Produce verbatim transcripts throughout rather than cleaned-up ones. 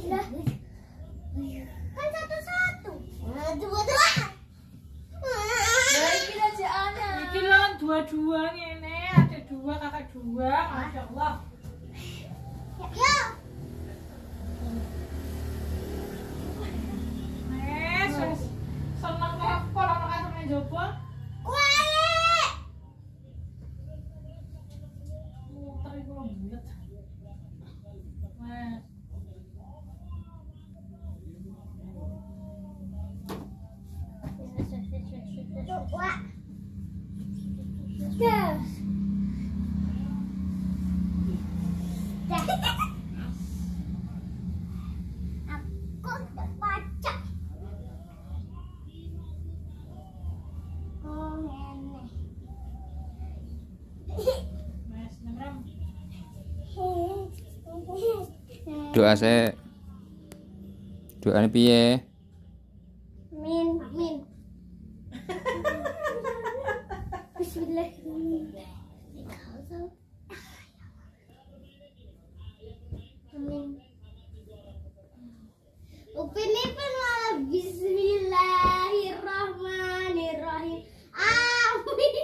Kan satu-satu. Dua-dua. Nah, ini aja anak. Iki lah dua-dua ngene, ada dua kakak dua, masya Allah. Ya. Nes, wis seneng kayak pol ana katune njaba. Kuali. Muter iku lho bulet. Nah, Dua. Yes. Aku udah baca. Oh, nenek. Nes nemram. Doa sik. Doane piye? Min, min. Bismillahirrahmanirrahim. Amin. Upin Ipin malah Bismillahirrahmanirrahim. Amin.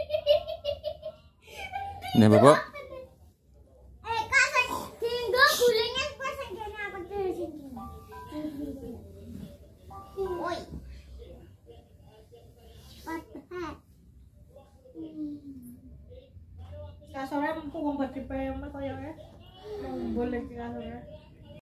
Nih, Bapak. Eh, kasih tinggo gulingnya pasang kene aku tuh sini. Oi. Patah. Kasore empuk wong bagi pemet koyoke. Boleh iki kasore.